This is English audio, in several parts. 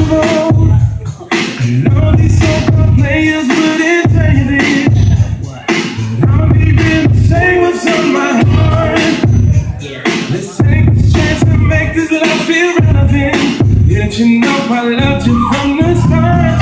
untouchable. And all these so-called players wouldn't tell you this. I'll be real to say what's on my heart. Let's take this chance to make this love feel relevant. Didn't you know I loved you from the start?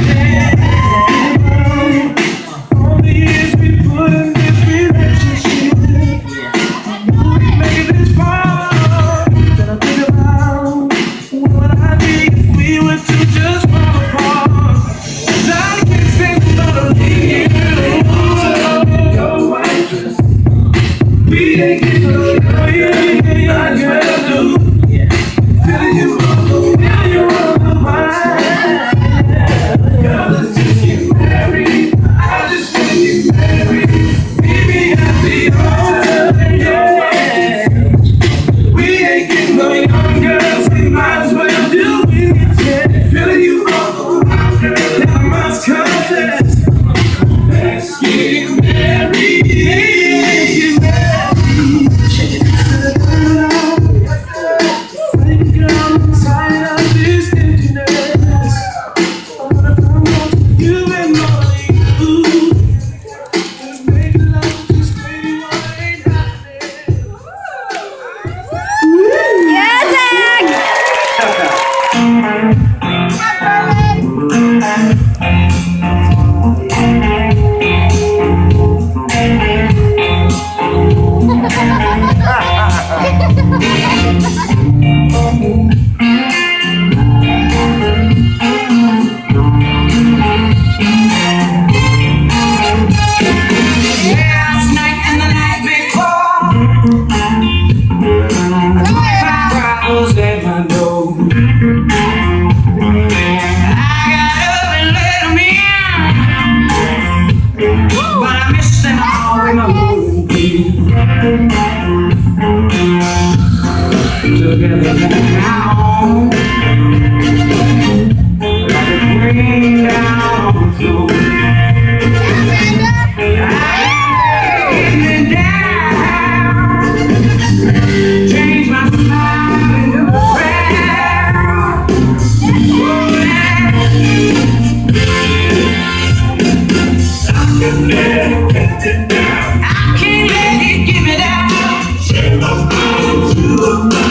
All the years we put in this relationship, we made it this far. Then I think about what I need if we were to just fall apart. 'Cause I can't stand to leave you. Your waitress, we ain't getting no I gotta do. Feeling you on the mind. Girl, let's just get married. I just want to get married. Baby, I'll be on yeah. We ain't getting no younger, so we might as well do it. Yeah. Feeling you on the mind, girl. I must confess. Let's get married. Get married. Together now, like a green down on the floor. Change my smile into a prayer. I can never get it down. I can't let it give it out. Change my smile into a prayer.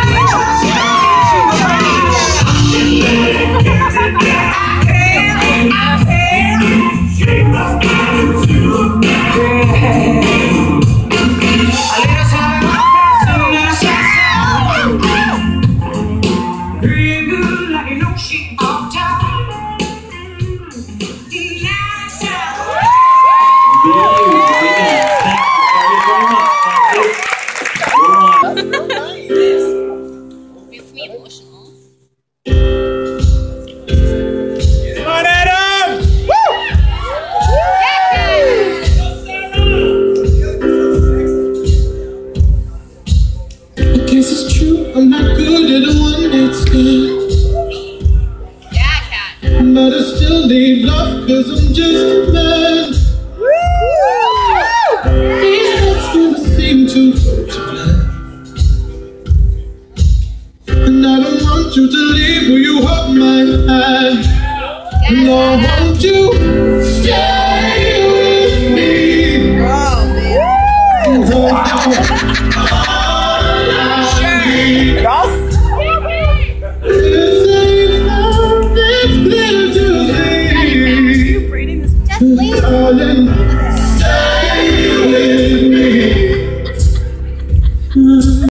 I'm not good at the one that's good. Yeah, Cat. But I still need love, cause I'm just a man. These nights never seem to go to plan. And I don't want you to leave, will you hold my hand? And I want you to stay with me. Oh, man. Just leave.